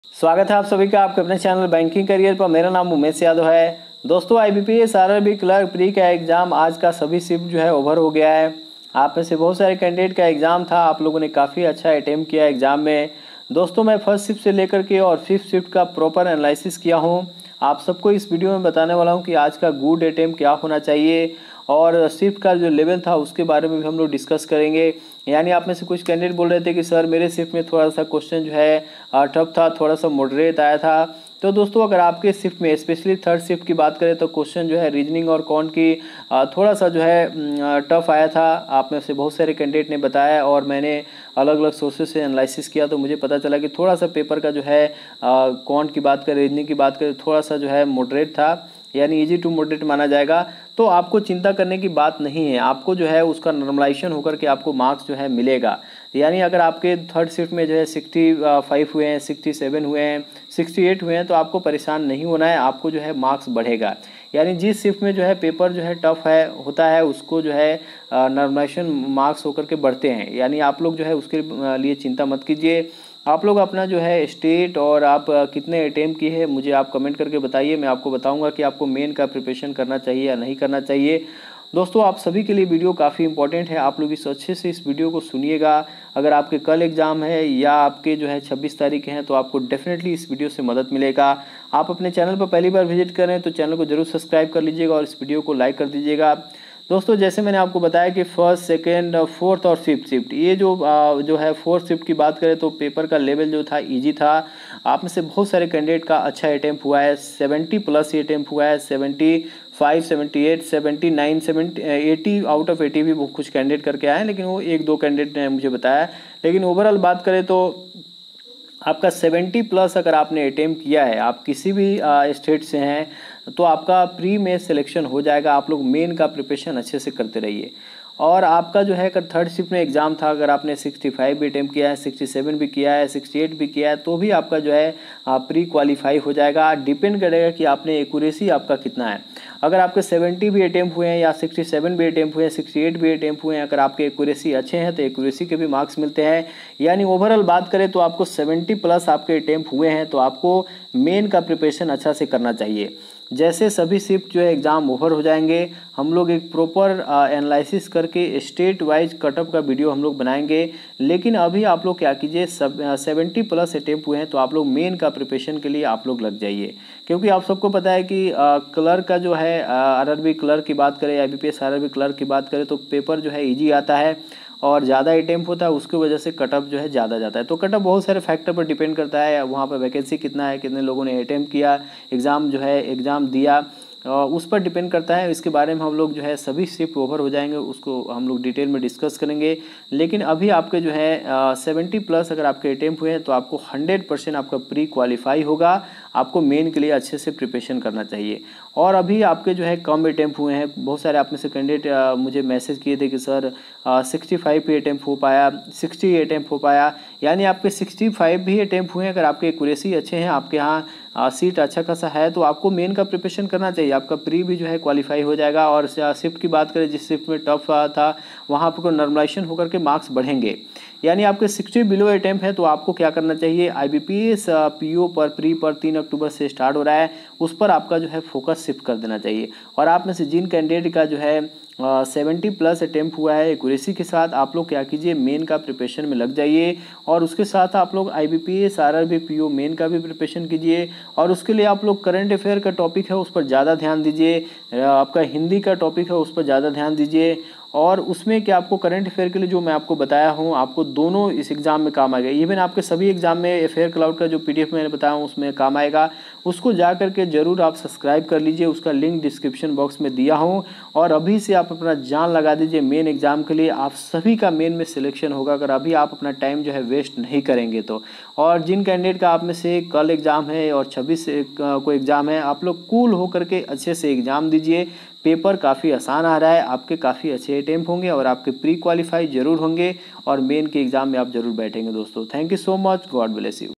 स्वागत है आप सभी का आपके अपने चैनल बैंकिंग करियर पर। मेरा नाम उमेश यादव है। दोस्तों IBPS RRB क्लर्क प्री का एग्ज़ाम आज का सभी शिफ्ट जो है ओवर हो गया है। आप में से बहुत सारे कैंडिडेट का एग्ज़ाम था, आप लोगों ने काफ़ी अच्छा अटेम्प्ट किया एग्ज़ाम में। दोस्तों मैं फर्स्ट शिफ्ट से लेकर के और फिफ्थ शिफ्ट का प्रॉपर एनालिसिस किया हूँ। आप सबको इस वीडियो में बताने वाला हूँ कि आज का गुड अटेम्प्ट क्या होना चाहिए और शिफ्ट का जो लेवल था उसके बारे में भी हम लोग डिस्कस करेंगे। यानी आप में से कुछ कैंडिडेट बोल रहे थे कि सर मेरे शिफ्ट में थोड़ा सा क्वेश्चन जो है टफ था, थोड़ा सा मॉडरेट आया था। तो दोस्तों अगर आपके शिफ्ट में स्पेशली थर्ड शिफ्ट की बात करें तो क्वेश्चन जो है रीजनिंग और कौन की थोड़ा सा जो है टफ आया था। आप में से बहुत सारे कैंडिडेट ने बताया और मैंने अलग अलग सोर्सेज से एनालिसिस किया तो मुझे पता चला कि थोड़ा सा पेपर का जो है कौन की बात करें, रीजनिंग की बात करें, थोड़ा सा जो है मॉडरेट था, यानी इजी टू मॉडरेट माना जाएगा। तो आपको चिंता करने की बात नहीं है, आपको जो है उसका नॉर्मलाइजेशन होकर के आपको मार्क्स जो है मिलेगा। यानी अगर आपके थर्ड शिफ्ट में जो है 65 हुए हैं, 67 हुए हैं, 68 हुए हैं तो आपको परेशान नहीं होना है, आपको जो है मार्क्स बढ़ेगा। यानी जिस शिफ्ट में जो है पेपर जो है टफ है होता है उसको जो है नॉर्मलाइजेशन मार्क्स होकर के बढ़ते हैं। यानी आप लोग जो है उसके लिए चिंता मत कीजिए। आप लोग अपना जो है स्टेट और आप कितने अटेम्प्ट किए हैं मुझे आप कमेंट करके बताइए। मैं आपको बताऊंगा कि आपको मेन का प्रिपरेशन करना चाहिए या नहीं करना चाहिए। दोस्तों आप सभी के लिए वीडियो काफ़ी इंपॉर्टेंट है, आप लोग इस अच्छे से इस वीडियो को सुनिएगा। अगर आपके कल एग्ज़ाम है या आपके जो है 26 तारीख हैं तो आपको डेफिनेटली इस वीडियो से मदद मिलेगा। आप अपने चैनल पर पहली बार विजिट करें तो चैनल को जरूर सब्सक्राइब कर लीजिएगा और इस वीडियो को लाइक कर दीजिएगा। दोस्तों जैसे मैंने आपको बताया कि फर्स्ट, सेकंड, फोर्थ और फिफ्थ शिफ्ट, ये जो है फोर्थ शिफ्ट की बात करें तो पेपर का लेवल जो था इजी था। आप में से बहुत सारे कैंडिडेट का अच्छा अटेम्प्ट हुआ है, 70 प्लस ही अटेम्प्ट हुआ है, 75, 78, 79, 80 आउट ऑफ 80 भी कुछ कैंडिडेट करके आए हैं, लेकिन वो एक दो कैंडिडेट ने मुझे बताया। लेकिन ओवरऑल बात करें तो आपका 70 प्लस अगर आपने अटेम्प्ट किया है, आप किसी भी स्टेट से हैं तो आपका प्री में सिलेक्शन हो जाएगा। आप लोग मेन का प्रिपरेशन अच्छे से करते रहिए। और आपका जो है अगर थर्ड शिफ्ट में एग्ज़ाम था, अगर आपने 65 भी अटेम्प्ट किया है, 67 भी किया है, 68 भी किया है तो भी आपका जो है प्री क्वालिफाई हो जाएगा। डिपेंड करेगा कि आपने एक्यूरेसी आपका कितना है। अगर आपके 70 भी अटेम्प्ट हुए हैं या 67 भी अटेम्प्ट हुए हैं, 68 भी अटेम्प्ट हुए हैं, अगर आपके एक्यूरेसी अच्छे हैं तो एक्यूरेसी के भी मार्क्स मिलते हैं। यानी ओवरऑल बात करें तो आपको 70 प्लस आपके अटेम्प्ट हुए हैं तो आपको मेन का प्रिपरेशन अच्छा से करना चाहिए। जैसे सभी शिफ्ट जो है एग्ज़ाम ओवर हो जाएंगे हम लोग एक प्रॉपर एनालिसिस करके स्टेट वाइज कटअप का वीडियो हम लोग बनाएंगे। लेकिन अभी आप लोग क्या कीजिए, 70 प्लस अटेम्प्ट हुए हैं तो आप लोग मेन का प्रिपरेशन के लिए आप लोग लग जाइए। क्योंकि आप सबको पता है कि क्लर्क का जो है RRB क्लर्क की बात करें, IBPS RRB क्लर्क की बात करें तो पेपर जो है ईजी आता है और ज़्यादा अटेम्प्ट होता है, उसकी वजह से कटअप जो है ज़्यादा जाता है। तो कटअप बहुत सारे फैक्टर पर डिपेंड करता है, वहाँ पर वैकेंसी कितना है, कितने लोगों ने अटेम्प्ट किया, एग्ज़ाम जो है एग्ज़ाम दिया, उस पर डिपेंड करता है। इसके बारे में हम लोग जो है सभी शिफ्ट ओवर हो जाएंगे उसको हम लोग डिटेल में डिस्कस करेंगे। लेकिन अभी आपके जो है 70 प्लस अगर आपके अटेम्प्ट हुए हैं तो आपको 100% आपका प्री क्वालिफाई होगा। आपको मेन के लिए अच्छे से प्रिपरेशन करना चाहिए। और अभी आपके जो है कम अटेम्प्ट हुए हैं, बहुत सारे आप में से कैंडिडेट मुझे मैसेज किए थे कि सर 65 पे अटेम्प्ट हो पाया, 60 अटेम्प्ट हो पाया। यानी आपके 65 भी अटेम्प्ट हुए हैं, अगर आपके एक्यूरेसी अच्छे हैं, आपके यहाँ सीट अच्छा खासा है तो आपको मेन का प्रिपरेशन करना चाहिए, आपका प्री भी जो है क्वालिफाई हो जाएगा। और शिफ्ट की बात करें, जिस शिफ्ट में टफ था वहाँ आपको नॉर्मलाइजेशन होकर के मार्क्स बढ़ेंगे। यानी आपके 60 बिलो अटेम्प्ट है तो आपको क्या करना चाहिए, IBPS PO पर प्री पर 3 अक्टूबर से स्टार्ट हो रहा है, उस पर आपका जो है फोकस शिफ्ट कर देना चाहिए। और आप में से जिन कैंडिडेट का जो है 70 प्लस अटेम्प्ट हुआ है एक्यूरेसी के साथ, आप लोग क्या कीजिए मेन का प्रिपरेशन में लग जाइए। और उसके साथ आप लोग IBPS RRB PO मेन का भी प्रिपरेशन कीजिए। और उसके लिए आप लोग करंट अफेयर का टॉपिक है उस पर ज़्यादा ध्यान दीजिए, आपका हिंदी का टॉपिक है उस पर ज़्यादा ध्यान दीजिए। और उसमें क्या आपको करंट अफेयर के लिए जो मैं आपको बताया हूँ आपको दोनों इस एग्ज़ाम में काम आएगा। इवन आपके सभी एग्ज़ाम में अफेयर क्लाउड का जो PDF मैंने बताया हूँ उसमें काम आएगा। उसको जा करके ज़रूर आप सब्सक्राइब कर लीजिए, उसका लिंक डिस्क्रिप्शन बॉक्स में दिया हूँ। और अभी से आप अपना जान लगा दीजिए मेन एग्ज़ाम के लिए, आप सभी का मेन में सिलेक्शन होगा अगर अभी आप अपना टाइम जो है वेस्ट नहीं करेंगे तो। और जिन कैंडिडेट का आप में से कल एग्ज़ाम है और 26 को एग्ज़ाम है, आप लोग कूल होकर के अच्छे से एग्ज़ाम दीजिए। पेपर काफ़ी आसान आ रहा है, आपके काफ़ी अच्छे अटेम्प्ट होंगे और आपके प्री क्वालिफाई जरूर होंगे और मेन के एग्ज़ाम में आप जरूर बैठेंगे। दोस्तों thank you so much, God bless you.